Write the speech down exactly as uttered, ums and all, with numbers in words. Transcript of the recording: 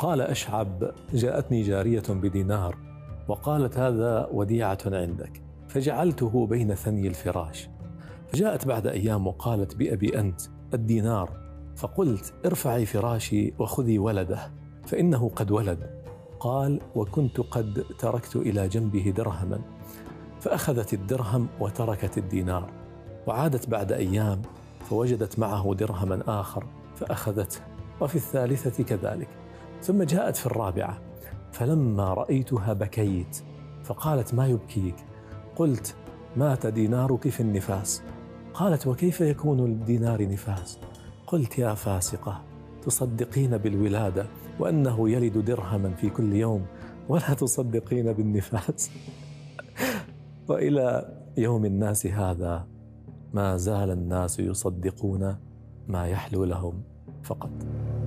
قال أشعب: جاءتني جارية بدينار وقالت: هذا وديعة عندك، فجعلته بين ثني الفراش. فجاءت بعد أيام وقالت: بأبي أنت الدينار. فقلت: ارفعي فراشي وخذي ولده فإنه قد ولد. قال: وكنت قد تركت إلى جنبه درهما. فأخذت الدرهم وتركت الدينار، وعادت بعد أيام فوجدت معه درهما آخر فأخذته، وفي الثالثة كذلك، ثم جاءت في الرابعة. فلما رأيتها بكيت، فقالت: ما يبكيك؟ قلت: مات دينارك في النفاس. قالت: وكيف يكون للدينار نفاس؟ قلت: يا فاسقة، تصدقين بالولادة وأنه يلد درهما في كل يوم، ولا تصدقين بالنفاس. وإلى يوم الناس هذا ما زال الناس يصدقون ما يحلو لهم فقط.